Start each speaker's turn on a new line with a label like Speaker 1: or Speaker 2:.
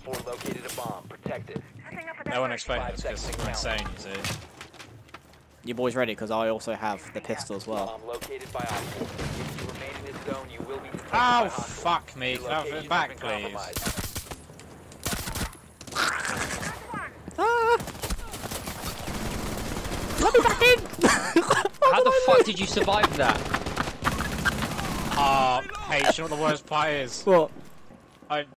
Speaker 1: 4 located a bomb. Protect it.
Speaker 2: No one explained this because it's insane, you see.
Speaker 3: You boys ready? Because I also have the pistol as well.
Speaker 1: Bomb located by Op 4. If you remain in this zone, you will be detected by
Speaker 2: Oh,
Speaker 1: hostiles.
Speaker 2: fuck me.
Speaker 1: Your
Speaker 2: Can I have
Speaker 1: location
Speaker 2: it back,
Speaker 1: has been
Speaker 2: please?
Speaker 1: compromised.
Speaker 3: Ah! Let me back in!
Speaker 4: How the fuck did you survive that?
Speaker 2: Oh, hey, you know what the worst part is?
Speaker 3: What?
Speaker 2: I